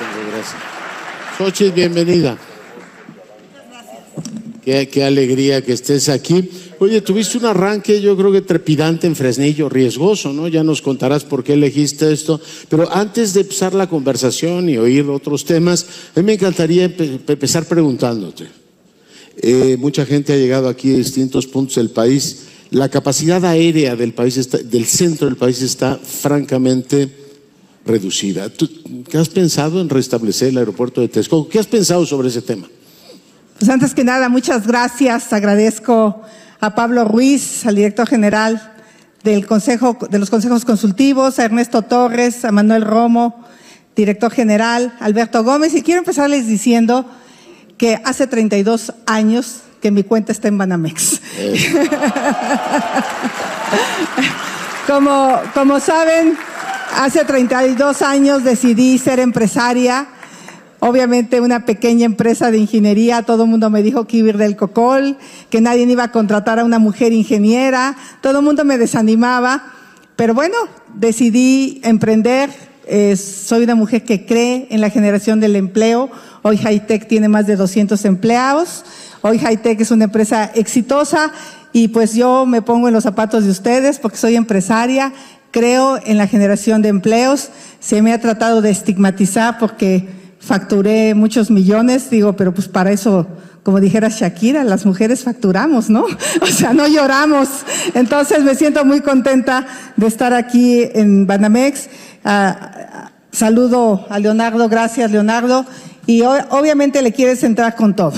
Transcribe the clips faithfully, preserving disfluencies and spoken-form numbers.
tengo, gracias. Xochitl, bienvenida. Qué, qué alegría que estés aquí. Oye, tuviste un arranque, yo creo que trepidante en Fresnillo, riesgoso, ¿no? Ya nos contarás por qué elegiste esto. Pero antes de empezar la conversación y oír otros temas, a mí me encantaría empe- empezar preguntándote. Eh, mucha gente ha llegado aquí de distintos puntos del país. La capacidad aérea del país, está, del centro del país, está francamente reducida. ¿Tú, ¿Qué has pensado en restablecer el aeropuerto de Texcoco? ¿Qué has pensado sobre ese tema? Pues antes que nada, muchas gracias. Agradezco a Pablo Ruiz, al director general del Consejo, de los Consejos Consultivos, a Ernesto Torres, a Manuel Romo, director general, Alberto Gómez. Y quiero empezarles diciendo que hace treinta y dos años que mi cuenta está en Banamex. Eh. como, como saben, hace treinta y dos años decidí ser empresaria. Obviamente una pequeña empresa de ingeniería, todo el mundo me dijo que iba a ir del cocol, que nadie iba a contratar a una mujer ingeniera, todo el mundo me desanimaba, pero bueno, decidí emprender. Eh, soy una mujer que cree en la generación del empleo. Hoy Hi-Tech tiene más de doscientos empleados, hoy Hi-Tech es una empresa exitosa y pues yo me pongo en los zapatos de ustedes porque soy empresaria, creo en la generación de empleos. Se me ha tratado de estigmatizar porque facturé muchos millones, digo, pero pues para eso, como dijera Shakira, las mujeres facturamos, ¿no? O sea, no lloramos. Entonces me siento muy contenta de estar aquí en Banamex. Uh, saludo a Leonardo, gracias Leonardo. Y obviamente le quieres entrar con todo.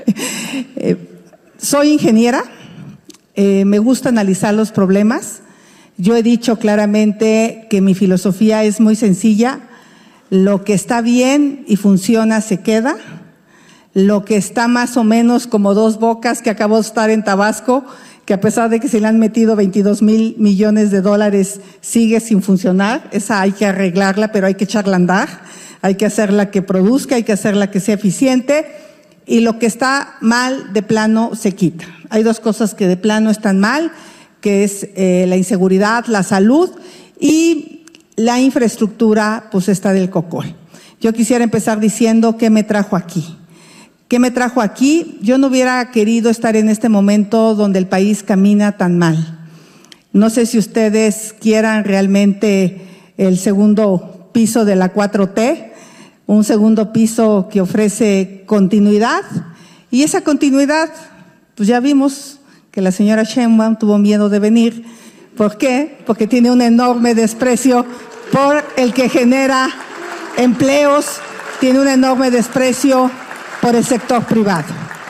eh, soy ingeniera, eh, me gusta analizar los problemas. Yo he dicho claramente que mi filosofía es muy sencilla. Lo que está bien y funciona se queda. Lo que está más o menos como Dos Bocas, que acabó de estar en Tabasco, que a pesar de que se le han metido veintidós mil millones de dólares, sigue sin funcionar. Esa hay que arreglarla, pero hay que echarla a andar. Hay que hacerla que produzca, hay que hacerla que sea eficiente. Y lo que está mal, de plano, se quita. Hay dos cosas que de plano están mal, que es eh, la inseguridad, la salud y la infraestructura, pues está del cocol. Yo quisiera empezar diciendo qué me trajo aquí. ¿Qué me trajo aquí? Yo no hubiera querido estar en este momento donde el país camina tan mal. No sé si ustedes quieran realmente el segundo piso de la cuatro T, un segundo piso que ofrece continuidad. Y esa continuidad, pues ya vimos que la señora Sheinbaum tuvo miedo de venir. ¿Por qué? Porque tiene un enorme desprecio por el que genera empleos, tiene un enorme desprecio por el sector privado.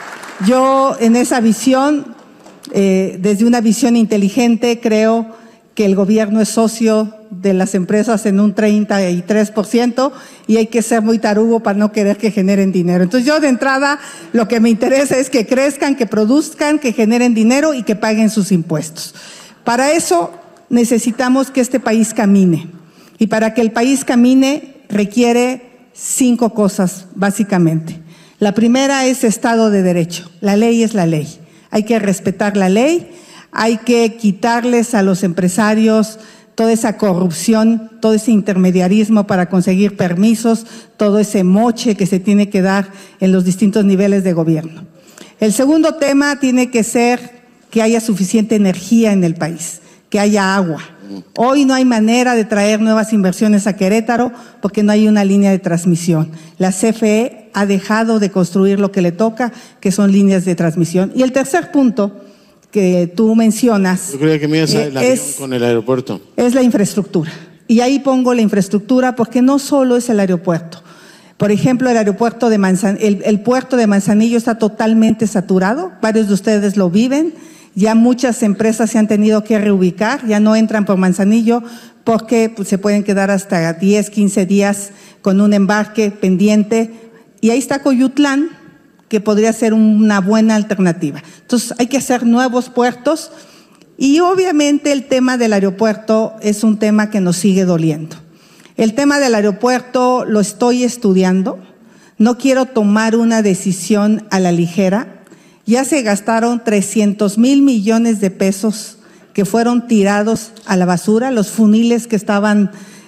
Yo en esa visión, eh, desde una visión inteligente, creo que el gobierno es socio de las empresas en un treinta y tres por ciento y hay que ser muy tarugo para no querer que generen dinero. Entonces yo de entrada lo que me interesa es que crezcan, que produzcan, que generen dinero y que paguen sus impuestos. Para eso necesitamos que este país camine. Y para que el país camine requiere cinco cosas, básicamente. La primera es Estado de Derecho. La ley es la ley. Hay que respetar la ley, hay que quitarles a los empresarios toda esa corrupción, todo ese intermediarismo para conseguir permisos, todo ese moche que se tiene que dar en los distintos niveles de gobierno. El segundo tema tiene que ser que haya suficiente energía en el país, que haya agua. Hoy no hay manera de traer nuevas inversiones a Querétaro porque no hay una línea de transmisión. La C F E ha dejado de construir lo que le toca, que son líneas de transmisión. Y el tercer punto que tú mencionas… Yo creía que me ibas a el avión es, con el aeropuerto. Es la infraestructura. Y ahí pongo la infraestructura porque no solo es el aeropuerto. Por ejemplo, el aeropuerto de Manzan, el, el puerto de Manzanillo está totalmente saturado. Varios de ustedes lo viven. Ya muchas empresas se han tenido que reubicar, ya no entran por Manzanillo porque pues, se pueden quedar hasta diez, quince días con un embarque pendiente. Y ahí está Coyutlán, que podría ser una buena alternativa. Entonces hay que hacer nuevos puertos y obviamente el tema del aeropuerto es un tema que nos sigue doliendo. El tema del aeropuerto lo estoy estudiando, no quiero tomar una decisión a la ligera. Ya se gastaron trescientos mil millones de pesos que fueron tirados a la basura, los funiles que estaban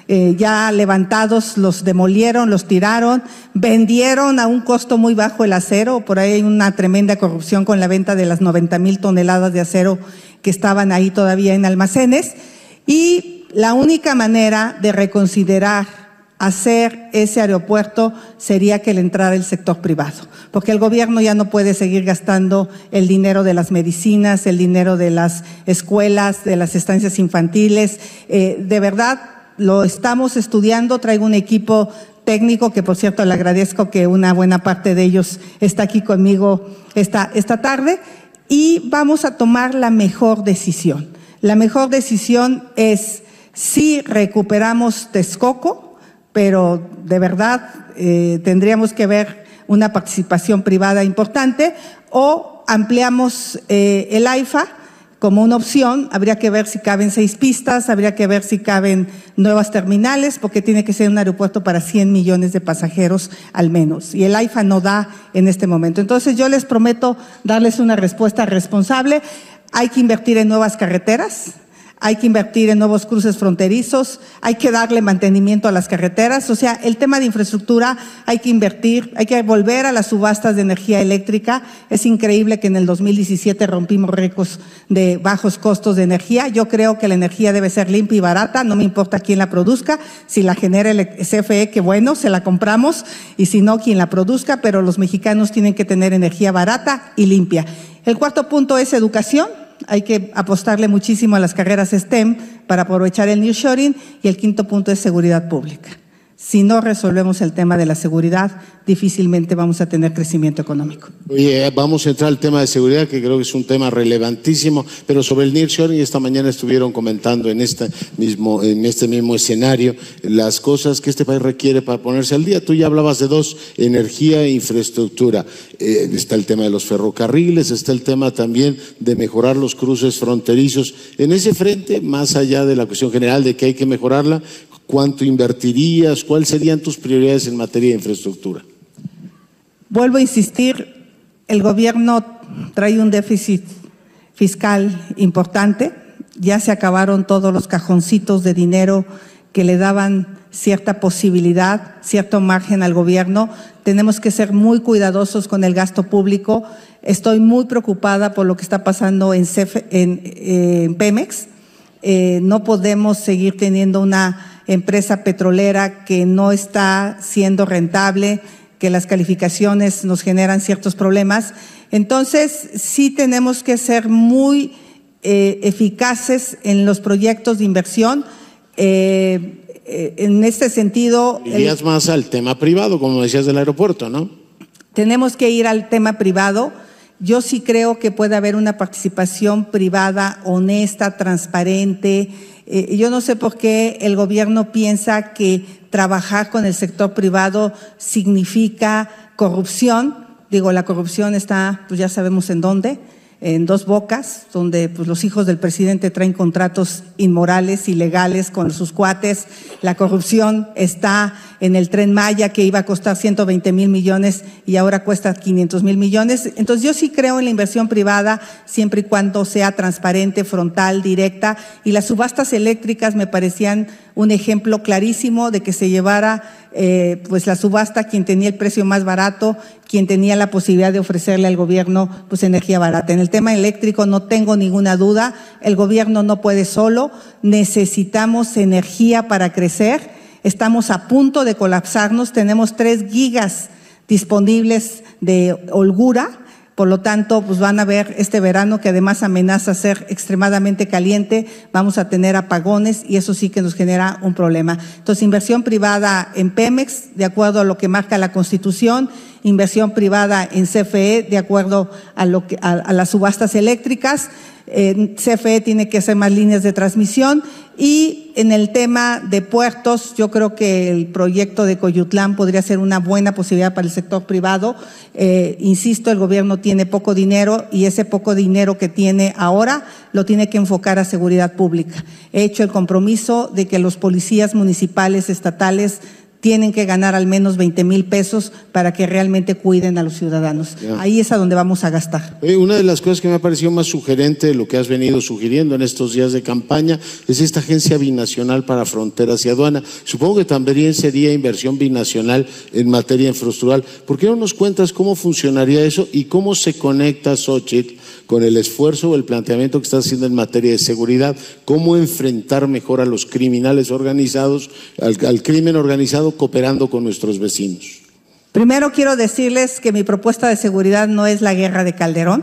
eh, ya levantados, los demolieron, los tiraron, vendieron a un costo muy bajo el acero. Por ahí hay una tremenda corrupción con la venta de las noventa mil toneladas de acero que estaban ahí todavía en almacenes. Y la única manera de reconsiderar hacer ese aeropuerto sería que le entrara el sector privado, porque el gobierno ya no puede seguir gastando el dinero de las medicinas, el dinero de las escuelas, de las estancias infantiles. Eh, de verdad, lo estamos estudiando. Traigo un equipo técnico que, por cierto, le agradezco que una buena parte de ellos está aquí conmigo esta, esta tarde, y vamos a tomar la mejor decisión. La mejor decisión es si recuperamos Texcoco, pero de verdad eh, tendríamos que ver una participación privada importante, o ampliamos eh, el AIFA como una opción. Habría que ver si caben seis pistas, habría que ver si caben nuevas terminales, porque tiene que ser un aeropuerto para cien millones de pasajeros al menos, y el AIFA no da en este momento. Entonces yo les prometo darles una respuesta responsable. Hay que invertir en nuevas carreteras, hay que invertir en nuevos cruces fronterizos, hay que darle mantenimiento a las carreteras. O sea, el tema de infraestructura hay que invertir, hay que volver a las subastas de energía eléctrica. Es increíble que en el dos mil diecisiete rompimos récords de bajos costos de energía. Yo creo que la energía debe ser limpia y barata, no me importa quién la produzca. Si la genera el C F E, que bueno, se la compramos, y si no, quien la produzca, pero los mexicanos tienen que tener energía barata y limpia. El cuarto punto es educación. Hay que apostarle muchísimo a las carreras STEM para aprovechar el nearshoring. Y el quinto punto es seguridad pública. Si no resolvemos el tema de la seguridad, difícilmente vamos a tener crecimiento económico. Oye, vamos a entrar al tema de seguridad, que creo que es un tema relevantísimo, pero sobre el nearshoring, esta mañana estuvieron comentando en este mismo, en este mismo escenario las cosas que este país requiere para ponerse al día. Tú ya hablabas de dos: energía e infraestructura. Eh, está el tema de los ferrocarriles, está el tema también de mejorar los cruces fronterizos. En ese frente, más allá de la cuestión general de que hay que mejorarla, ¿cuánto invertirías? ¿Cuáles serían tus prioridades en materia de infraestructura? Vuelvo a insistir, el gobierno trae un déficit fiscal importante. Ya se acabaron todos los cajoncitos de dinero que le daban cierta posibilidad, cierto margen al gobierno. Tenemos que ser muy cuidadosos con el gasto público. Estoy muy preocupada por lo que está pasando en, C F, en, eh, en Pemex. Eh, no podemos seguir teniendo una empresa petrolera que no está siendo rentable, que las calificaciones nos generan ciertos problemas. Entonces, sí tenemos que ser muy eh, eficaces en los proyectos de inversión. Eh, eh, en este sentido… Irías el, más al tema privado, como decías del aeropuerto, ¿no? Tenemos que ir al tema privado. Yo sí creo que puede haber una participación privada honesta, transparente. Eh, yo no sé por qué el gobierno piensa que trabajar con el sector privado significa corrupción. Digo, la corrupción está, pues ya sabemos en dónde, en Dos Bocas, donde pues los hijos del presidente traen contratos inmorales, ilegales con sus cuates. La corrupción está en el Tren Maya, que iba a costar ciento veinte mil millones y ahora cuesta quinientos mil millones. Entonces yo sí creo en la inversión privada, siempre y cuando sea transparente, frontal, directa. Y las subastas eléctricas me parecían un ejemplo clarísimo de que se llevara eh, pues la subasta quien tenía el precio más barato, quien tenía la posibilidad de ofrecerle al gobierno pues energía barata. En el tema eléctrico no tengo ninguna duda, el gobierno no puede solo, necesitamos energía para crecer. Estamos a punto de colapsarnos, tenemos tres gigas disponibles de holgura. Por lo tanto, pues van a ver este verano, que además amenaza ser extremadamente caliente, vamos a tener apagones y eso sí que nos genera un problema. Entonces, inversión privada en Pemex, de acuerdo a lo que marca la Constitución, inversión privada en C F E, de acuerdo a, lo que, a, a las subastas eléctricas. Eh, C F E tiene que hacer más líneas de transmisión. Y en el tema de puertos, yo creo que el proyecto de Coyutlán podría ser una buena posibilidad para el sector privado. Eh, insisto, el gobierno tiene poco dinero y ese poco dinero que tiene ahora lo tiene que enfocar a seguridad pública. He hecho el compromiso de que los policías municipales, estatales, tienen que ganar al menos veinte mil pesos para que realmente cuiden a los ciudadanos. Yeah. Ahí es a donde vamos a gastar. Eh, una de las cosas que me ha parecido más sugerente de lo que has venido sugiriendo en estos días de campaña es esta agencia binacional para fronteras y aduana. Supongo que también sería inversión binacional en materia infraestructural. ¿Por qué no nos cuentas cómo funcionaría eso y cómo se conecta, Xóchitl, con el esfuerzo o el planteamiento que está haciendo en materia de seguridad? ¿Cómo enfrentar mejor a los criminales organizados, al, al crimen organizado, cooperando con nuestros vecinos? Primero quiero decirles que mi propuesta de seguridad no es la guerra de Calderón,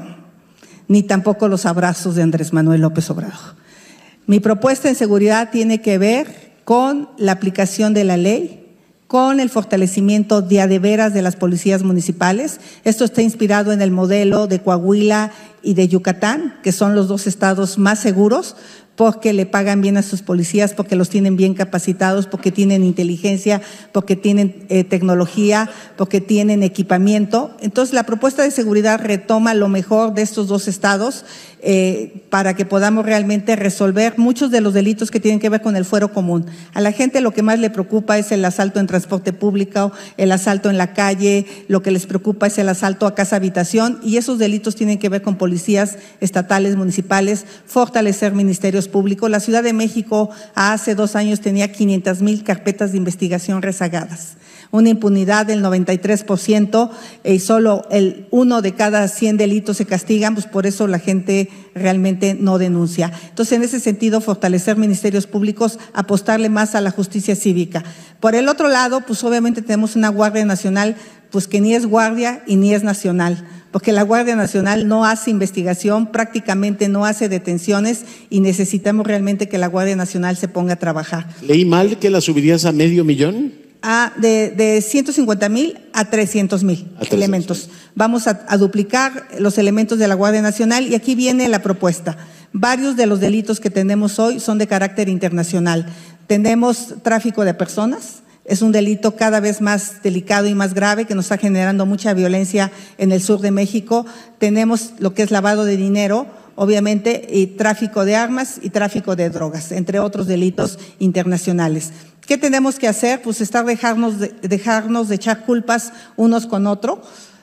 ni tampoco los abrazos de Andrés Manuel López Obrador. Mi propuesta en seguridad tiene que ver con la aplicación de la ley, con el fortalecimiento de a de veras de las policías municipales. Esto está inspirado en el modelo de Coahuila y de Yucatán, que son los dos estados más seguros, porque le pagan bien a sus policías, porque los tienen bien capacitados, porque tienen inteligencia, porque tienen eh, tecnología, porque tienen equipamiento. Entonces, la propuesta de seguridad retoma lo mejor de estos dos estados eh, para que podamos realmente resolver muchos de los delitos que tienen que ver con el fuero común. A la gente lo que más le preocupa es el asalto en transporte público, el asalto en la calle, lo que les preocupa es el asalto a casa-habitación, y esos delitos tienen que ver con policías estatales, municipales, fortalecer ministerios públicos. La Ciudad de México hace dos años tenía quinientas mil carpetas de investigación rezagadas, una impunidad del noventa y tres por ciento y solo el uno de cada cien delitos se castigan, pues por eso la gente realmente no denuncia. Entonces, en ese sentido, fortalecer ministerios públicos, apostarle más a la justicia cívica. Por el otro lado, pues obviamente tenemos una Guardia Nacional, pues que ni es guardia y ni es nacional, porque la Guardia Nacional no hace investigación, prácticamente no hace detenciones, y necesitamos realmente que la Guardia Nacional se ponga a trabajar. ¿Leí mal que la subirías a medio millón? Ah, de, de ciento cincuenta mil a trescientos mil elementos. Vamos a, a duplicar los elementos de la Guardia Nacional, y aquí viene la propuesta. Varios de los delitos que tenemos hoy son de carácter internacional. Tenemos tráfico de personas. Es un delito cada vez más delicado y más grave que nos está generando mucha violencia en el sur de México. Tenemos lo que es lavado de dinero, obviamente, y tráfico de armas y tráfico de drogas, entre otros delitos internacionales. ¿Qué tenemos que hacer? Pues estar dejarnos de, dejarnos de echar culpas unos con otros.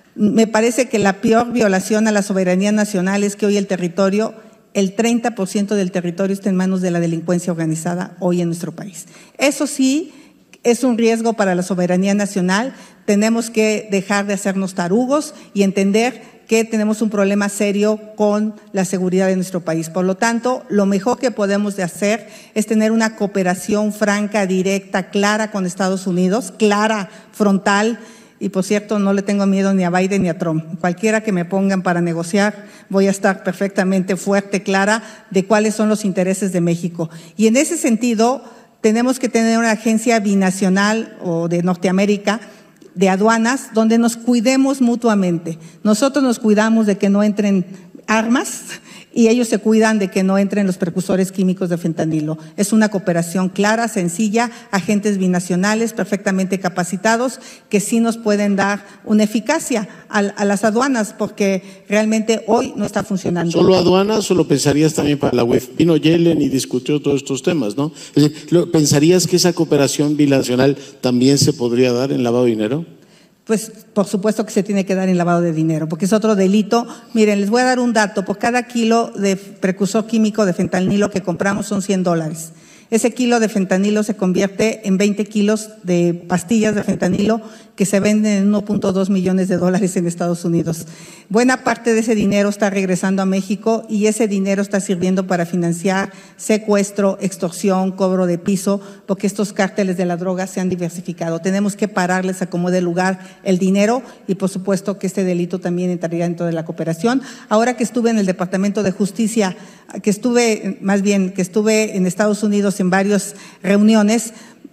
Me parece que la peor violación a la soberanía nacional es que hoy el territorio, el treinta por ciento del territorio está en manos de la delincuencia organizada hoy en nuestro país. Eso sí, es un riesgo para la soberanía nacional. Tenemos que dejar de hacernos tarugos y entender que tenemos un problema serio con la seguridad de nuestro país. Por lo tanto, lo mejor que podemos de hacer es tener una cooperación franca, directa, clara con Estados Unidos, clara, frontal. Y por cierto, no le tengo miedo ni a Biden ni a Trump. Cualquiera que me pongan para negociar, voy a estar perfectamente fuerte, clara de cuáles son los intereses de México. Y en ese sentido, tenemos que tener una agencia binacional o de Norteamérica de aduanas donde nos cuidemos mutuamente. Nosotros nos cuidamos de que no entren armas y ellos se cuidan de que no entren los precursores químicos de fentanilo. Es una cooperación clara, sencilla, agentes binacionales perfectamente capacitados que sí nos pueden dar una eficacia a, a las aduanas, porque realmente hoy no está funcionando. ¿Solo aduanas o lo pensarías también para la U E F? Vino Yellen y discutió todos estos temas, ¿no? ¿Pensarías que esa cooperación binacional también se podría dar en lavado de dinero? Pues por supuesto que se tiene que dar en lavado de dinero, porque es otro delito. Miren, les voy a dar un dato. Por cada kilo de precursor químico de fentanilo que compramos son cien dólares. Ese kilo de fentanilo se convierte en veinte kilos de pastillas de fentanilo que se venden en uno punto dos millones de dólares en Estados Unidos. Buena parte de ese dinero está regresando a México y ese dinero está sirviendo para financiar secuestro, extorsión, cobro de piso, porque estos cárteles de la droga se han diversificado. Tenemos que pararles a como dé lugar el dinero y por supuesto que este delito también entraría dentro de la cooperación. Ahora que estuve en el Departamento de Justicia, que estuve, más bien, que estuve en Estados Unidos en varias reuniones,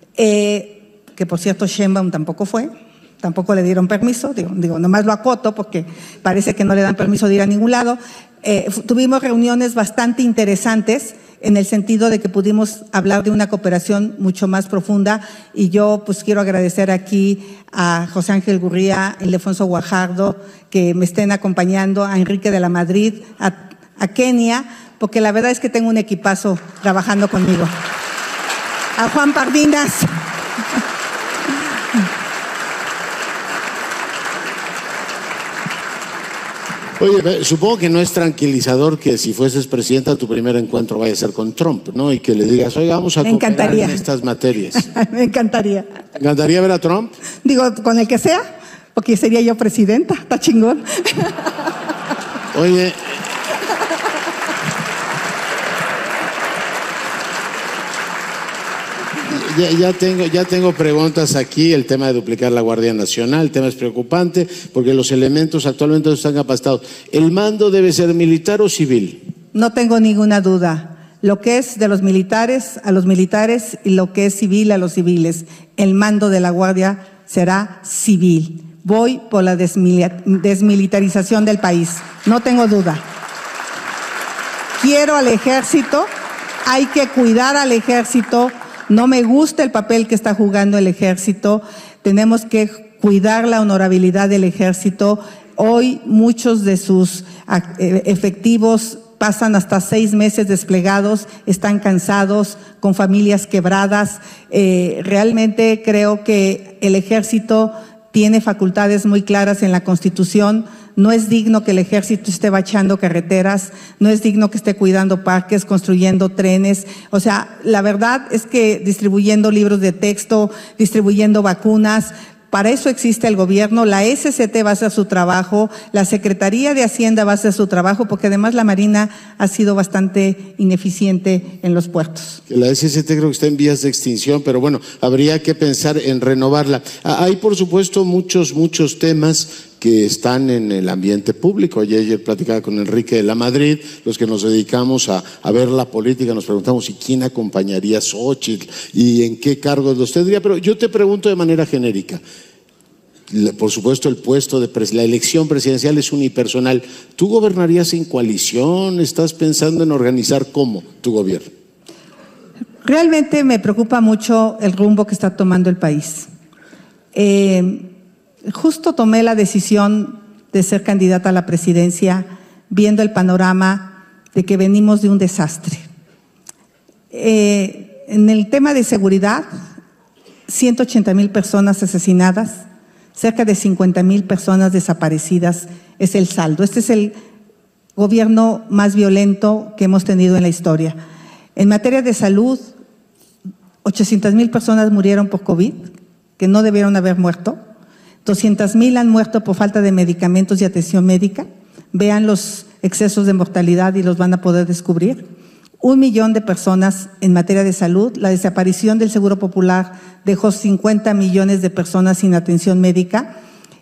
eh, que por cierto Sheinbaum tampoco fue, tampoco le dieron permiso, digo, digo, nomás lo acoto porque parece que no le dan permiso de ir a ningún lado. Eh, tuvimos reuniones bastante interesantes en el sentido de que pudimos hablar de una cooperación mucho más profunda, y yo pues quiero agradecer aquí a José Ángel Gurría, a Ildefonso Guajardo, que me estén acompañando, a Enrique de la Madrid, a, a Kenia, porque la verdad es que tengo un equipazo trabajando conmigo. A Juan Pardinas, Oye, supongo que no es tranquilizador que si fueses presidenta tu primer encuentro vaya a ser con Trump, ¿no? Y que le digas, oiga, vamos a Me cooperar encantaría. en estas materias. Me encantaría. ¿Te encantaría ver a Trump? Digo, con el que sea, porque sería yo presidenta, está chingón. Oye, Ya, ya, tengo, ya tengo preguntas aquí. El tema de duplicar la Guardia Nacional, el tema es preocupante porque los elementos actualmente no están capacitados. ¿El mando debe ser militar o civil? No tengo ninguna duda. Lo que es de los militares a los militares y lo que es civil a los civiles. El mando de la Guardia será civil. Voy por la desmilitarización del país. No tengo duda. Quiero al ejército, hay que cuidar al ejército. No me gusta el papel que está jugando el ejército. Tenemos que cuidar la honorabilidad del ejército. Hoy muchos de sus efectivos pasan hasta seis meses desplegados, están cansados, con familias quebradas. Eh, realmente creo que el ejército tiene facultades muy claras en la Constitución. No es digno que el ejército esté bachando carreteras, no es digno que esté cuidando parques, construyendo trenes. O sea, la verdad es que distribuyendo libros de texto, distribuyendo vacunas. Para eso existe el gobierno, la S C T va a hacer su trabajo, la Secretaría de Hacienda va a hacer su trabajo, porque además la Marina ha sido bastante ineficiente en los puertos. La S C T creo que está en vías de extinción, pero bueno, habría que pensar en renovarla. Hay, por supuesto, muchos, muchos temas que están en el ambiente público. Ayer, ayer platicaba con Enrique de la Madrid, los que nos dedicamos a, a ver la política, nos preguntamos, ¿y quién acompañaría a Xóchitl? ¿Y en qué cargos los tendría? Pero yo te pregunto de manera genérica. Por supuesto, el puesto de pres la elección presidencial es unipersonal. ¿Tú gobernarías en coalición? ¿Estás pensando en organizar cómo tu gobierno? Realmente me preocupa mucho el rumbo que está tomando el país. Eh, justo tomé la decisión de ser candidata a la presidencia viendo el panorama de que venimos de un desastre. Eh, en el tema de seguridad, ciento ochenta mil personas asesinadas, cerca de cincuenta mil personas desaparecidas es el saldo. Este es el gobierno más violento que hemos tenido en la historia. En materia de salud, ochocientas mil personas murieron por COVID, que no debieron haber muerto. doscientas mil han muerto por falta de medicamentos y atención médica. Vean los excesos de mortalidad y los van a poder descubrir. Un millón de personas en materia de salud. La desaparición del Seguro Popular dejó cincuenta millones de personas sin atención médica.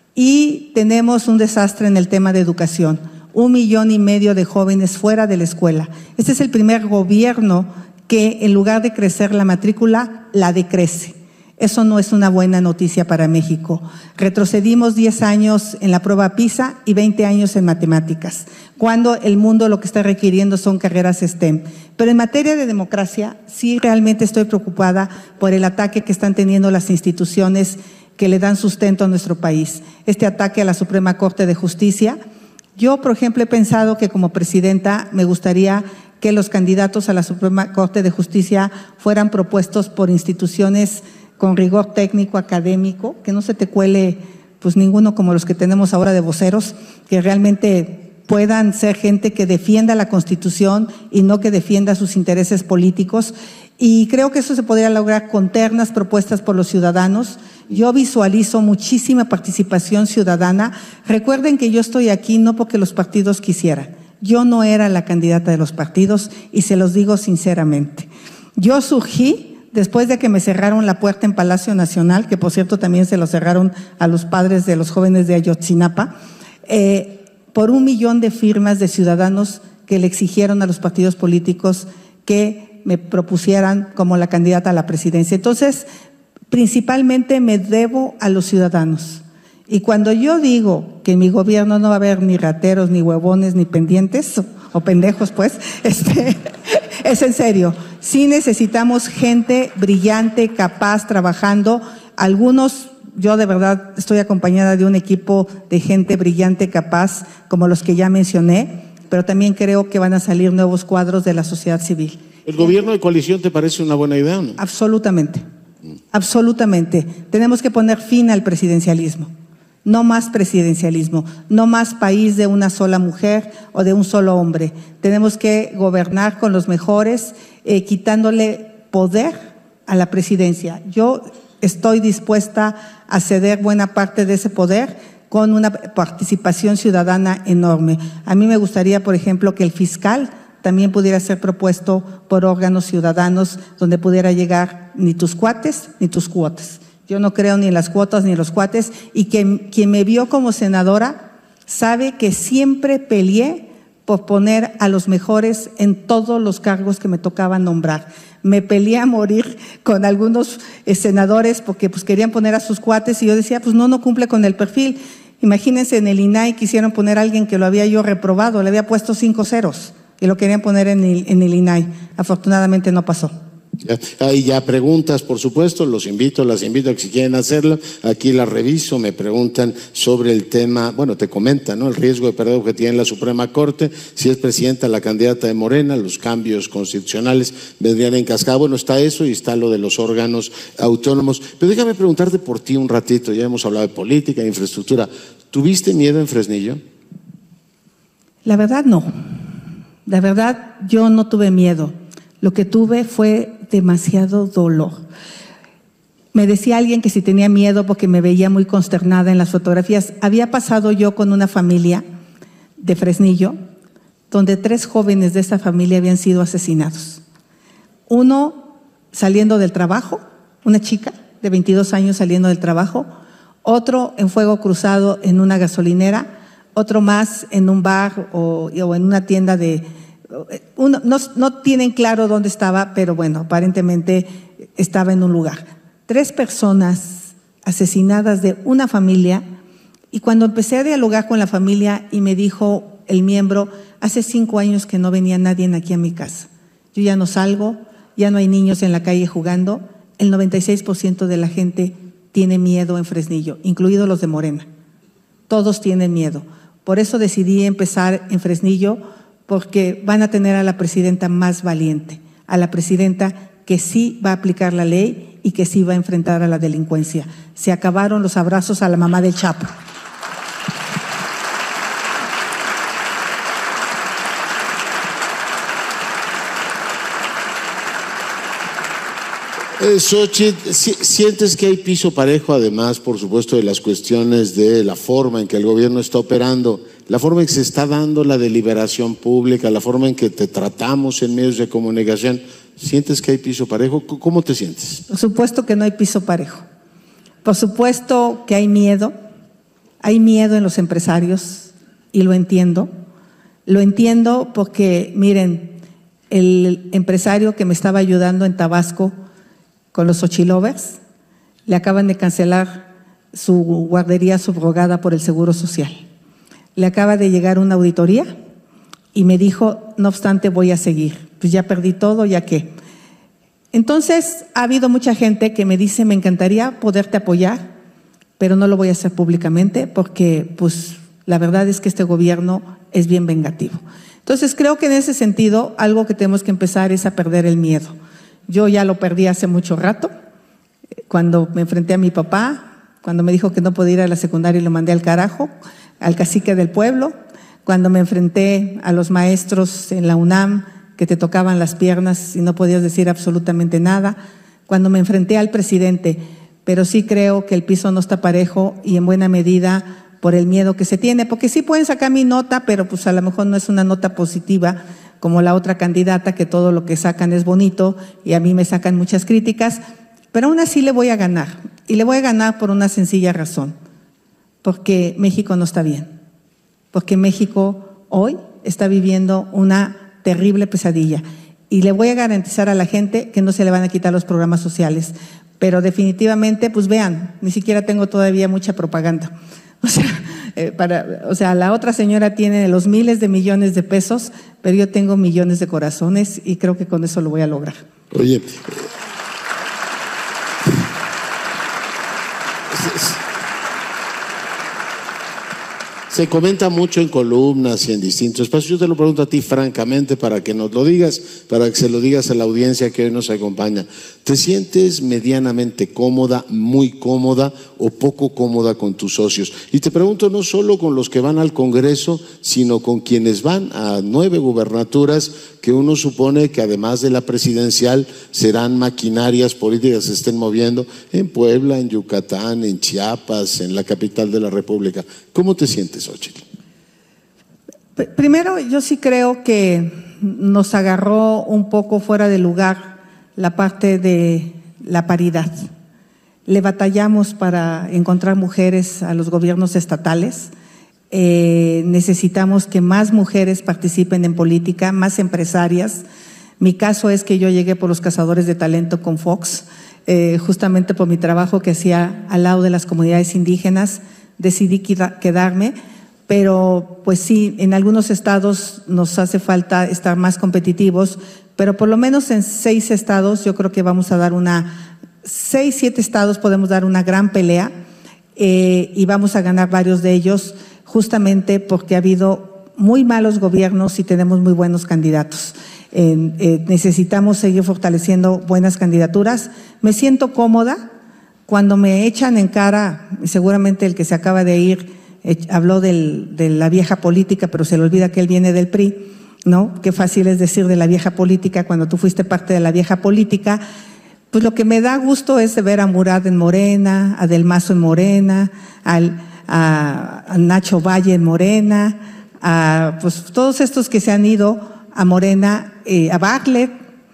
Y tenemos un desastre en el tema de educación. Un millón y medio de jóvenes fuera de la escuela. Este es el primer gobierno que en lugar de crecer la matrícula, la decrece. Eso no es una buena noticia para México. Retrocedimos diez años en la prueba PISA y veinte años en matemáticas, cuando el mundo lo que está requiriendo son carreras STEM. Pero en materia de democracia, sí realmente estoy preocupada por el ataque que están teniendo las instituciones que le dan sustento a nuestro país. Este ataque a la Suprema Corte de Justicia. Yo, por ejemplo, he pensado que como presidenta me gustaría que los candidatos a la Suprema Corte de Justicia fueran propuestos por instituciones con rigor técnico, académico, que no se te cuele pues ninguno como los que tenemos ahora de voceros, que realmente puedan ser gente que defienda la Constitución y no que defienda sus intereses políticos. Y creo que eso se podría lograr con ternas propuestas por los ciudadanos. Yo visualizo muchísima participación ciudadana. Recuerden que yo estoy aquí no porque los partidos quisieran. Yo no era la candidata de los partidos y se los digo sinceramente. Yo surgí después de que me cerraron la puerta en Palacio Nacional, que por cierto también se lo cerraron a los padres de los jóvenes de Ayotzinapa, eh, por un millón de firmas de ciudadanos que le exigieron a los partidos políticos que me propusieran como la candidata a la presidencia. Entonces, principalmente me debo a los ciudadanos. Y cuando yo digo que en mi gobierno no va a haber ni rateros, ni huevones, ni pendientes, o, o pendejos pues, este, es en serio. Sí necesitamos gente brillante, capaz, trabajando. Algunos, yo de verdad estoy acompañada de un equipo de gente brillante, capaz, como los que ya mencioné, pero también creo que van a salir nuevos cuadros de la sociedad civil. ¿El gobierno de coalición te parece una buena idea o no? Absolutamente, absolutamente. Tenemos que poner fin al presidencialismo. No más presidencialismo, no más país de una sola mujer o de un solo hombre. Tenemos que gobernar con los mejores, eh, quitándole poder a la presidencia. Yo estoy dispuesta a ceder buena parte de ese poder con una participación ciudadana enorme. A mí me gustaría, por ejemplo, que el fiscal también pudiera ser propuesto por órganos ciudadanos donde pudiera llegar ni tus cuates ni tus cuotas. Yo no creo ni en las cuotas ni en los cuates, y que quien me vio como senadora sabe que siempre peleé por poner a los mejores en todos los cargos que me tocaba nombrar. Me peleé a morir con algunos eh, senadores porque pues querían poner a sus cuates y yo decía, pues no, no cumple con el perfil. Imagínense, en el I N A I quisieron poner a alguien que lo había yo reprobado, le había puesto cinco ceros y lo querían poner en el, en el I N A I. Afortunadamente no pasó. Hay ya preguntas, por supuesto, los invito, las invito a que si quieren hacerlo, aquí las reviso, me preguntan sobre el tema, bueno, te comentan, ¿no? El riesgo de perder objetividad en la Suprema Corte, si es presidenta la candidata de Morena, los cambios constitucionales vendrían en cascada. Bueno, está eso y está lo de los órganos autónomos. Pero déjame preguntarte por ti un ratito, ya hemos hablado de política, de infraestructura. ¿Tuviste miedo en Fresnillo? La verdad no, la verdad yo no tuve miedo. Lo que tuve fue demasiado dolor. Me decía alguien que si tenía miedo porque me veía muy consternada en las fotografías. Había pasado yo con una familia de Fresnillo, donde tres jóvenes de esa familia habían sido asesinados. Uno saliendo del trabajo, una chica de veintidós años saliendo del trabajo, otro en fuego cruzado en una gasolinera, otro más en un bar o, o en una tienda de... Uno, no, no tienen claro dónde estaba, pero bueno, aparentemente estaba en un lugar. Tres personas asesinadas de una familia, y cuando empecé a dialogar con la familia y me dijo el miembro, hace cinco años que no venía nadie aquí a mi casa. Yo ya no salgo, ya no hay niños en la calle jugando. El noventa y seis por ciento de la gente tiene miedo en Fresnillo, incluidos los de Morena. Todos tienen miedo. Por eso decidí empezar en Fresnillo, porque van a tener a la presidenta más valiente, a la presidenta que sí va a aplicar la ley y que sí va a enfrentar a la delincuencia. Se acabaron los abrazos a la mamá del Chapo. Eh, Xochitl, ¿sientes que hay piso parejo, además, por supuesto, de las cuestiones de la forma en que el gobierno está operando, la forma en que se está dando la deliberación pública, la forma en que te tratamos en medios de comunicación? ¿Sientes que hay piso parejo? ¿Cómo te sientes? Por supuesto que no hay piso parejo. Por supuesto que hay miedo. Hay miedo en los empresarios y lo entiendo. Lo entiendo porque, miren, el empresario que me estaba ayudando en Tabasco con los Xochilovers, le acaban de cancelar su guardería subrogada por el Seguro Social. Le acaba de llegar una auditoría y me dijo, no obstante, voy a seguir. Pues ya perdí todo, ¿ya qué? Entonces, ha habido mucha gente que me dice, me encantaría poderte apoyar, pero no lo voy a hacer públicamente porque, pues, la verdad es que este gobierno es bien vengativo. Entonces, creo que en ese sentido, algo que tenemos que empezar es a perder el miedo. Yo ya lo perdí hace mucho rato, cuando me enfrenté a mi papá, cuando me dijo que no podía ir a la secundaria y lo mandé al carajo, al cacique del pueblo, cuando me enfrenté a los maestros en la UNAM que te tocaban las piernas y no podías decir absolutamente nada, cuando me enfrenté al presidente, pero sí creo que el piso no está parejo y en buena medida por el miedo que se tiene, porque sí pueden sacar mi nota, pero pues a lo mejor no es una nota positiva, como la otra candidata, que todo lo que sacan es bonito y a mí me sacan muchas críticas, pero aún así le voy a ganar. Y le voy a ganar por una sencilla razón, porque México no está bien, porque México hoy está viviendo una terrible pesadilla y le voy a garantizar a la gente que no se le van a quitar los programas sociales, pero definitivamente, pues vean, ni siquiera tengo todavía mucha propaganda. O sea, eh, para, o sea, la otra señora tiene los miles de millones de pesos, pero yo tengo millones de corazones y creo que con eso lo voy a lograr. Oye, Se comenta mucho en columnas y en distintos espacios. Yo te lo pregunto a ti francamente para que nos lo digas, para que se lo digas a la audiencia que hoy nos acompaña. ¿Te sientes medianamente cómoda, muy cómoda o poco cómoda con tus socios? Y te pregunto no solo con los que van al Congreso, sino con quienes van a nueve gubernaturas que uno supone que además de la presidencial serán maquinarias políticas que se estén moviendo en Puebla, en Yucatán, en Chiapas, en la capital de la República. ¿Cómo te sientes, Xóchitl? Primero, yo sí creo que nos agarró un poco fuera de lugar la parte de la paridad. Le batallamos para encontrar mujeres a los gobiernos estatales. Eh, necesitamos que más mujeres participen en política, más empresarias. Mi caso es que yo llegué por los cazadores de talento con Fox, eh, justamente por mi trabajo que hacía al lado de las comunidades indígenas. Decidí quedarme, pero pues sí, en algunos estados nos hace falta estar más competitivos, pero por lo menos en seis estados yo creo que vamos a dar una, seis, siete estados podemos dar una gran pelea eh, y vamos a ganar varios de ellos justamente porque ha habido muy malos gobiernos y tenemos muy buenos candidatos. Eh, eh, necesitamos seguir fortaleciendo buenas candidaturas. Me siento cómoda. Cuando me echan en cara, seguramente el que se acaba de ir eh, habló del, de la vieja política, pero se le olvida que él viene del P R I, ¿no? Qué fácil es decir de la vieja política cuando tú fuiste parte de la vieja política. Pues lo que me da gusto es ver a Murat en Morena, a Del Mazo en Morena, al, a, a Nacho Valle en Morena, a pues todos estos que se han ido a Morena, eh, a Bartlett,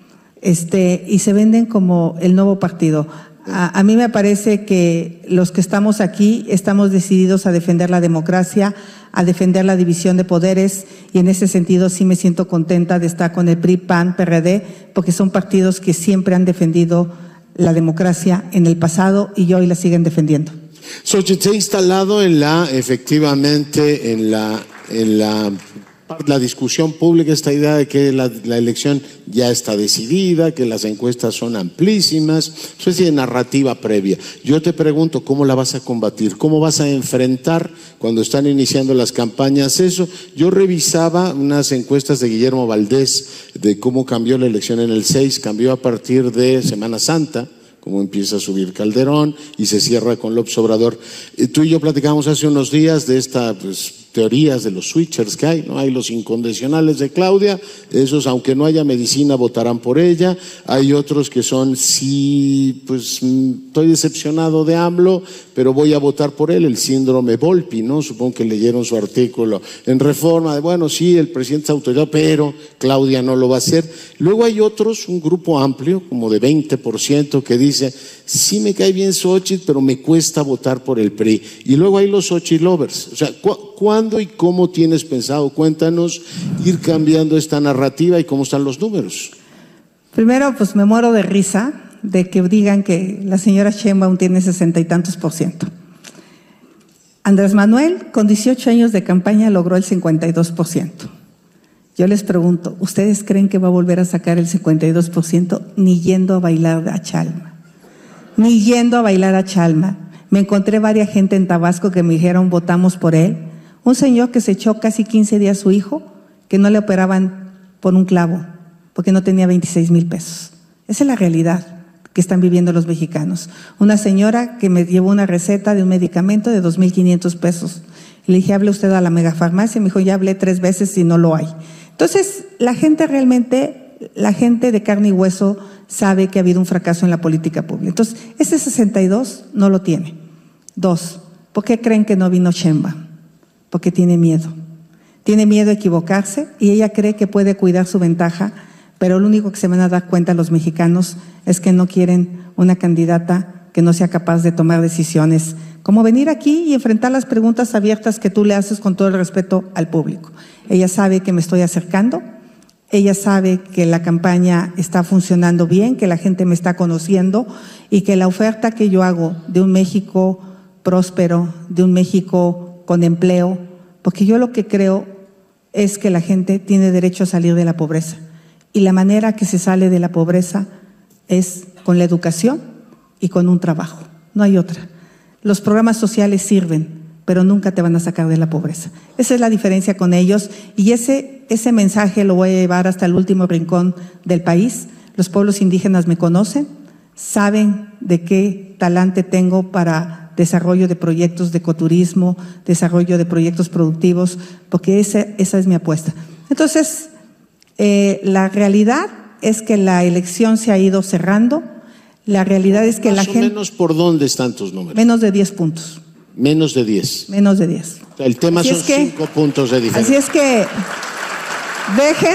este, y se venden como el nuevo partido. A, a mí me parece que los que estamos aquí estamos decididos a defender la democracia, a defender la división de poderes, y en ese sentido sí me siento contenta de estar con el P R I, P A N, P R D, porque son partidos que siempre han defendido la democracia en el pasado y hoy la siguen defendiendo. Xóchitl, se ha instalado en la, efectivamente, en la, en la la discusión pública esta idea de que la, la elección ya está decidida, que las encuestas son amplísimas, especie de narrativa previa. Yo te pregunto, ¿cómo la vas a combatir? ¿Cómo vas a enfrentar cuando están iniciando las campañas eso? Yo revisaba unas encuestas de Guillermo Valdés de cómo cambió la elección en el seis, cambió a partir de Semana Santa, cómo empieza a subir Calderón y se cierra con López Obrador. Tú y yo platicamos hace unos días de esta, pues, teorías de los switchers que hay, ¿no? Hay los incondicionales de Claudia, esos aunque no haya medicina votarán por ella. Hay otros que son, sí, pues estoy decepcionado de AMLO, pero voy a votar por él, el síndrome Volpi, ¿no? Supongo que leyeron su artículo en Reforma, de bueno, sí, el presidente es autoridad, pero Claudia no lo va a hacer. Luego hay otros, un grupo amplio, como de veinte por ciento, que dice, sí me cae bien Xóchitl, pero me cuesta votar por el P R I. Y luego hay los Xóchitl lovers. O sea, ¿cu ¿cuándo y cómo tienes pensado, cuéntanos, ir cambiando esta narrativa y cómo están los números? Primero, pues me muero de risa de que digan que la señora Sheinbaum tiene sesenta y tantos por ciento. Andrés Manuel, con dieciocho años de campaña, logró el cincuenta y dos por ciento. Yo les pregunto, ¿ustedes creen que va a volver a sacar el cincuenta y dos por ciento ni yendo a bailar a Chalma? Ni yendo a bailar a Chalma. Me encontré varias gente en Tabasco que me dijeron, votamos por él. Un señor que se echó casi quince días a su hijo, que no le operaban por un clavo, porque no tenía veintiséis mil pesos. Esa es la realidad que están viviendo los mexicanos. Una señora que me llevó una receta de un medicamento de dos mil quinientos pesos. Le dije, hable usted a la megafarmacia. Me dijo, ya hablé tres veces y no lo hay. Entonces, la gente realmente, la gente de carne y hueso sabe que ha habido un fracaso en la política pública. Entonces, ese sesenta y dos no lo tiene. Dos, ¿por qué creen que no vino Sheinbaum? Porque tiene miedo. Tiene miedo a equivocarse y ella cree que puede cuidar su ventaja, pero lo único que se van a dar cuenta los mexicanos es que no quieren una candidata que no sea capaz de tomar decisiones, como venir aquí y enfrentar las preguntas abiertas que tú le haces con todo el respeto al público. Ella sabe que me estoy acercando, ella sabe que la campaña está funcionando bien, que la gente me está conociendo y que la oferta que yo hago de un México próspero, de un México con empleo, porque yo lo que creo es que la gente tiene derecho a salir de la pobreza y la manera que se sale de la pobreza es con la educación y con un trabajo, no hay otra. Los programas sociales sirven, pero nunca te van a sacar de la pobreza. Esa es la diferencia con ellos y ese, ese mensaje lo voy a llevar hasta el último rincón del país. Los pueblos indígenas me conocen, saben de qué talante tengo para desarrollo de proyectos de ecoturismo, desarrollo de proyectos productivos, porque esa, esa es mi apuesta. Entonces, eh, la realidad es que la elección se ha ido cerrando. La realidad es que Más la o gente… menos, ¿por dónde están tus números? Menos de diez puntos. Menos de diez. Menos de diez. El tema Así son es que, cinco puntos de diferencia. Así es que dejen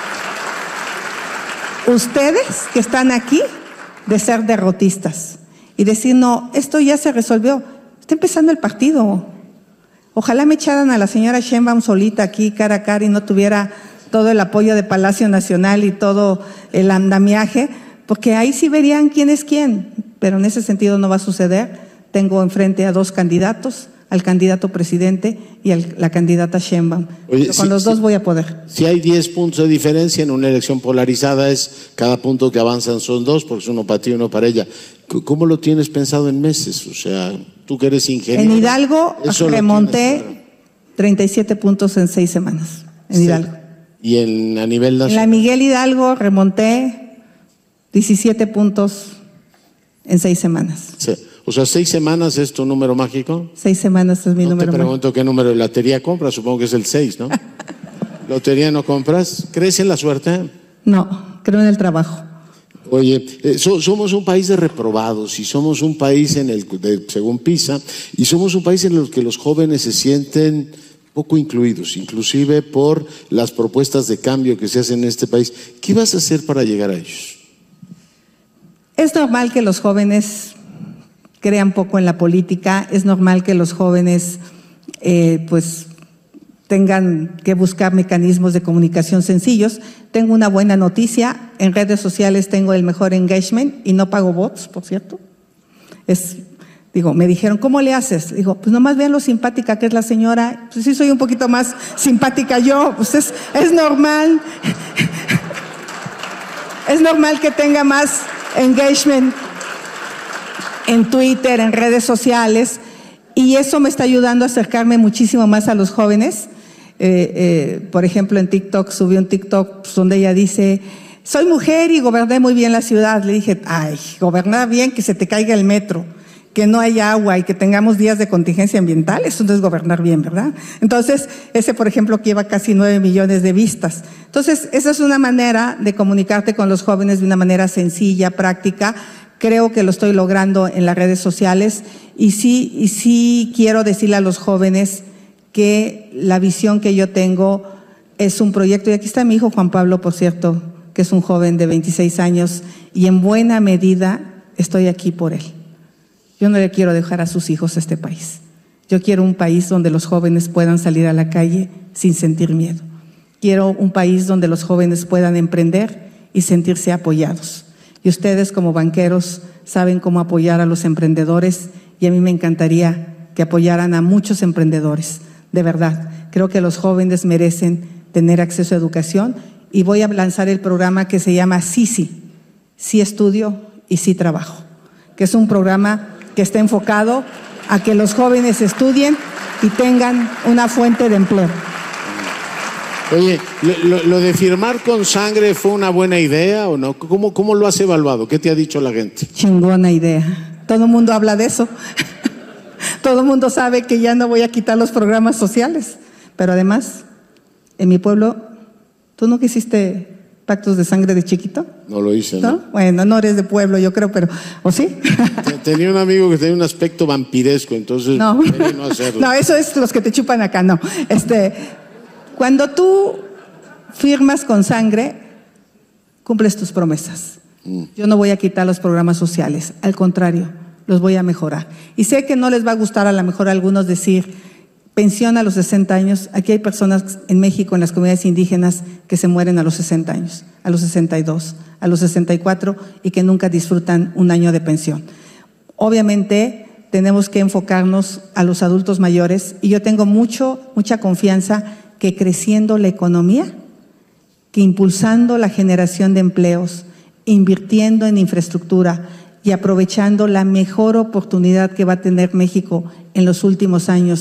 ustedes que están aquí de ser derrotistas y decir, no, esto ya se resolvió. Está empezando el partido. Ojalá me echaran a la señora Sheinbaum solita aquí cara a cara y no tuviera todo el apoyo de Palacio Nacional y todo el andamiaje, porque ahí sí verían quién es quién, pero en ese sentido no va a suceder. Tengo enfrente a dos candidatos, al candidato presidente y a la candidata Sheinbaum. Oye, con si, los si, dos voy a poder. Si hay diez puntos de diferencia en una elección polarizada, es cada punto que avanzan son dos, porque es uno para ti y uno para ella. ¿Cómo lo tienes pensado en meses? O sea, tú que eres ingeniero. En Hidalgo remonté treinta y siete puntos en seis semanas. En sí. Hidalgo. ¿Y en, a nivel nacional? En la Miguel Hidalgo remonté diecisiete puntos en seis semanas. Sí. O sea, ¿seis semanas es tu número mágico? Seis semanas es mi no número mágico. Te pregunto mágico. ¿Qué número de lotería compras? Supongo que es el seis, ¿no? ¿Lotería no compras? ¿Crees en la suerte? No, creo en el trabajo. Oye, eh, so, somos un país de reprobados y somos un país en el, de, según PISA, y somos un país en el que los jóvenes se sienten poco incluidos, inclusive por las propuestas de cambio que se hacen en este país. ¿Qué vas a hacer para llegar a ellos? Es normal que los jóvenes crean poco en la política, es normal que los jóvenes eh, pues tengan que buscar mecanismos de comunicación sencillos. Tengo una buena noticia, en redes sociales tengo el mejor engagement y no pago bots, por cierto. Es, digo, me dijeron, ¿cómo le haces? Digo, pues nomás vean lo simpática que es la señora. Pues sí soy un poquito más simpática yo, pues es, es normal. Es normal que tenga más engagement en Twitter, en redes sociales, y eso me está ayudando a acercarme muchísimo más a los jóvenes. Eh, eh, por ejemplo, en TikTok, subí un TikTok pues, donde ella dice, soy mujer y goberné muy bien la ciudad. Le dije, ay, gobernar bien, que se te caiga el metro, que no haya agua y que tengamos días de contingencia ambiental, eso no es gobernar bien, ¿verdad? Entonces, ese, por ejemplo, que lleva casi nueve millones de vistas. Entonces, esa es una manera de comunicarte con los jóvenes de una manera sencilla, práctica. Creo que lo estoy logrando en las redes sociales y sí, y sí quiero decirle a los jóvenes que la visión que yo tengo es un proyecto, y aquí está mi hijo Juan Pablo, por cierto, que es un joven de veintiséis años, y en buena medida estoy aquí por él. Yo no le quiero dejar a sus hijos a este país. Yo quiero un país donde los jóvenes puedan salir a la calle sin sentir miedo. Quiero un país donde los jóvenes puedan emprender y sentirse apoyados. Y ustedes como banqueros saben cómo apoyar a los emprendedores y a mí me encantaría que apoyaran a muchos emprendedores. De verdad, creo que los jóvenes merecen tener acceso a educación y voy a lanzar el programa que se llama Sí Sí, Sí Estudio y Sí Trabajo, que es un programa que está enfocado a que los jóvenes estudien y tengan una fuente de empleo. Oye, lo, lo de firmar con sangre fue una buena idea o no? ¿Cómo, cómo lo has evaluado? ¿Qué te ha dicho la gente? Chingona idea. Todo el mundo habla de eso. Todo el mundo sabe que ya no voy a quitar los programas sociales. Pero además, en mi pueblo, ¿tú nunca hiciste pactos de sangre de chiquito? No lo hice, ¿no? ¿no? Bueno, no eres de pueblo, yo creo, pero… ¿o sí? Tenía un amigo que tenía un aspecto vampiresco, entonces no, no hacerlo. No, eso es los que te chupan acá, no. Este… Cuando tú firmas con sangre, cumples tus promesas. Mm. Yo no voy a quitar los programas sociales, al contrario, los voy a mejorar. Y sé que no les va a gustar a lo mejor a algunos decir, pensión a los sesenta años. Aquí hay personas en México, en las comunidades indígenas, que se mueren a los sesenta años, a los sesenta y dos, a los sesenta y cuatro y que nunca disfrutan un año de pensión. Obviamente tenemos que enfocarnos a los adultos mayores y yo tengo mucho, mucha confianza que creciendo la economía, que impulsando la generación de empleos, invirtiendo en infraestructura y aprovechando la mejor oportunidad que va a tener México en los últimos años,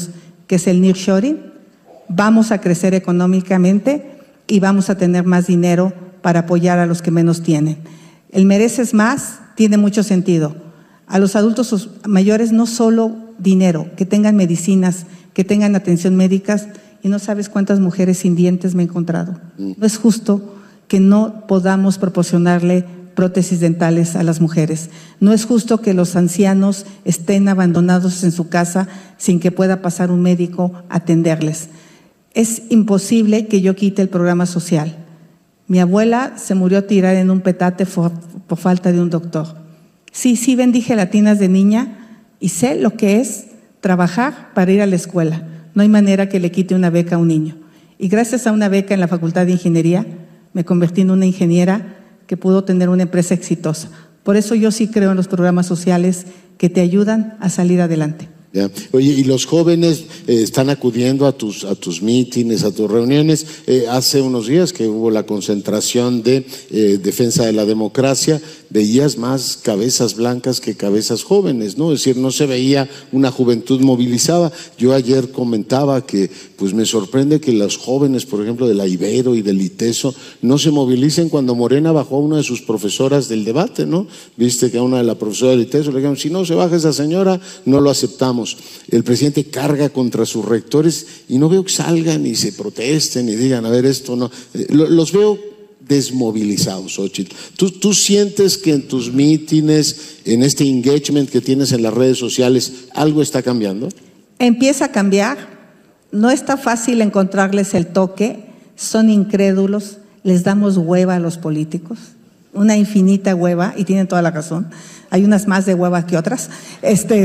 que es el nearshoring, vamos a crecer económicamente y vamos a tener más dinero para apoyar a los que menos tienen. El mereces más tiene mucho sentido. A los adultos mayores no solo dinero, que tengan medicinas, que tengan atención médica, y no sabes cuántas mujeres sin dientes me he encontrado. No es justo que no podamos proporcionarle prótesis dentales a las mujeres. No es justo que los ancianos estén abandonados en su casa sin que pueda pasar un médico a atenderles. Es imposible que yo quite el programa social. Mi abuela se murió tirada en un petate por, por falta de un doctor. Sí, sí vendí gelatinas de niña y sé lo que es trabajar para ir a la escuela. No hay manera que le quite una beca a un niño. Y gracias a una beca en la Facultad de Ingeniería, me convertí en una ingeniera que pudo tener una empresa exitosa. Por eso yo sí creo en los programas sociales que te ayudan a salir adelante. Ya. Oye, y los jóvenes eh, están acudiendo a tus a tus mítines, a tus reuniones. Eh, hace unos días que hubo la concentración de eh, defensa de la democracia, veías más cabezas blancas que cabezas jóvenes, ¿no? Es decir, no se veía una juventud movilizada. Yo ayer comentaba que pues me sorprende que los jóvenes, por ejemplo, de la Ibero y del ITESO, no se movilicen cuando Morena bajó a una de sus profesoras del debate, ¿no? Viste que a una de las profesoras del ITESO le dijeron, si no se baja esa señora, no lo aceptamos. El presidente carga contra sus rectores y no veo que salgan y se protesten y digan, a ver, esto no. Los veo desmovilizados, Xóchitl. ¿Tú, tú sientes que en tus mítines, en este engagement que tienes en las redes sociales, algo está cambiando? Empieza a cambiar. No está fácil encontrarles el toque. Son incrédulos. Les damos hueva a los políticos. Una infinita hueva, y tienen toda la razón. Hay unas más de hueva que otras. Este...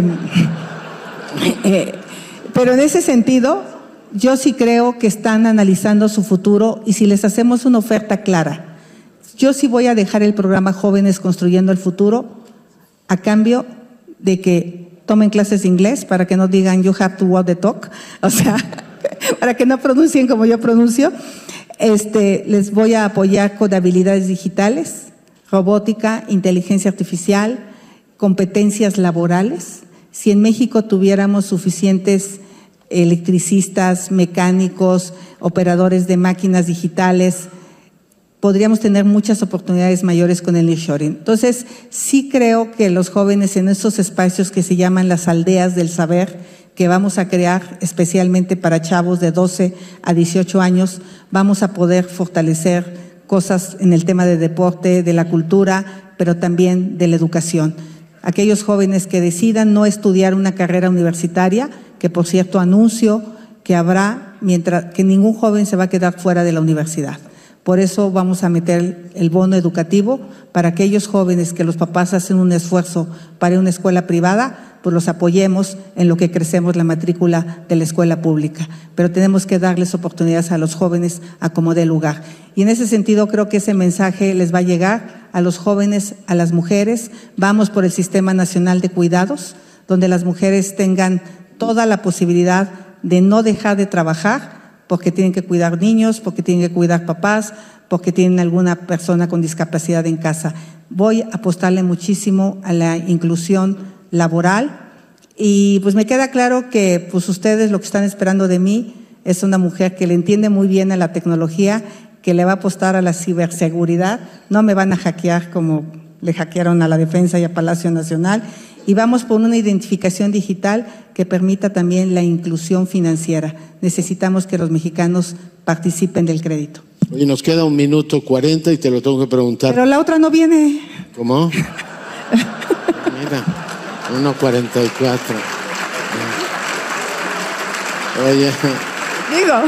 Eh, pero en ese sentido, yo sí creo que están analizando su futuro y si les hacemos una oferta clara, yo sí voy a dejar el programa Jóvenes Construyendo el Futuro a cambio de que tomen clases de inglés para que no digan you have to walk the talk, o sea, para que no pronuncien como yo pronuncio. Este, les voy a apoyar con habilidades digitales, robótica, inteligencia artificial, competencias laborales. Si en México tuviéramos suficientes electricistas, mecánicos, operadores de máquinas digitales, podríamos tener muchas oportunidades mayores con el nearshoring. Entonces, sí creo que los jóvenes en estos espacios que se llaman las aldeas del saber, que vamos a crear especialmente para chavos de doce a dieciocho años, vamos a poder fortalecer cosas en el tema de deporte, de la cultura, pero también de la educación. Aquellos jóvenes que decidan no estudiar una carrera universitaria, que por cierto anuncio que habrá, mientras que ningún joven se va a quedar fuera de la universidad. Por eso vamos a meter el bono educativo para aquellos jóvenes que los papás hacen un esfuerzo para ir a una escuela privada, pues los apoyemos en lo que crecemos la matrícula de la escuela pública. Pero tenemos que darles oportunidades a los jóvenes a como dé lugar. Y en ese sentido creo que ese mensaje les va a llegar a los jóvenes, a las mujeres. Vamos por el Sistema Nacional de Cuidados, donde las mujeres tengan toda la posibilidad de no dejar de trabajar porque tienen que cuidar niños, porque tienen que cuidar papás, porque tienen alguna persona con discapacidad en casa. Voy a apostarle muchísimo a la inclusión laboral y pues me queda claro que pues ustedes lo que están esperando de mí es una mujer que le entiende muy bien a la tecnología, que le va a apostar a la ciberseguridad. No me van a hackear como le hackearon a la Defensa y a Palacio Nacional, y vamos por una identificación digital que permita también la inclusión financiera. Necesitamos que los mexicanos participen del crédito. Oye, nos queda un minuto cuarenta y te lo tengo que preguntar. Pero la otra no viene. ¿Cómo? Mira, uno cuarenta y cuatro. Oye. Digo.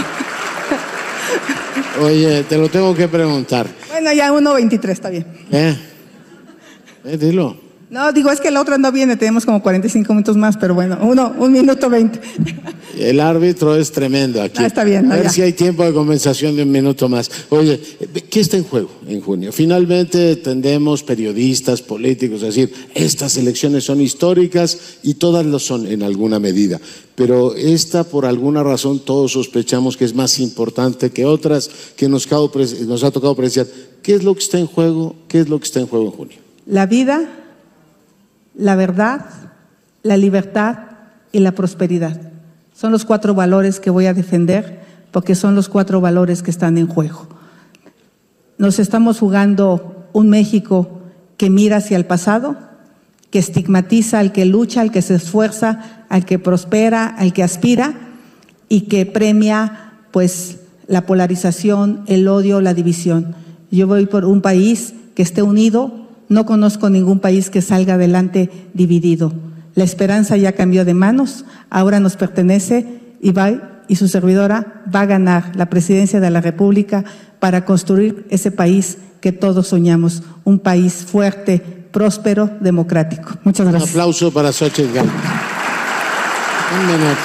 Oye, te lo tengo que preguntar. Bueno, ya uno veintitrés, está bien. ¿Eh? Eh, dilo. No, digo, es que la otra no viene, tenemos como cuarenta y cinco minutos más, pero bueno, uno, un minuto veinte. El árbitro es tremendo aquí. Ah, está bien. No, a ver ya. si hay tiempo de compensación de un minuto más. Oye, ¿qué está en juego en junio? Finalmente tendemos periodistas, políticos a decir, estas elecciones son históricas y todas lo son en alguna medida. Pero esta, por alguna razón, todos sospechamos que es más importante que otras, que nos, nos ha tocado apreciar. ¿Qué es lo que está en juego? ¿Qué es lo que está en juego en junio? La vida, la verdad, la libertad y la prosperidad Son los cuatro valores que voy a defender, porque son los cuatro valores que están en juego. Nos estamos jugando un México que mira hacia el pasado, que estigmatiza al que lucha, al que se esfuerza, al que prospera, al que aspira, y que premia pues la polarización, el odio, la división. Yo voy por un país que esté unido, no conozco ningún país que salga adelante dividido. La esperanza ya cambió de manos, ahora nos pertenece y va, y su servidora va a ganar la presidencia de la República para construir ese país que todos soñamos, un país fuerte, próspero, democrático. Muchas gracias. Un aplauso para Xochitl Gálvez. Un minuto.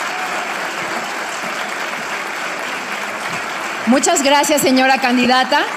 Muchas gracias, señora candidata.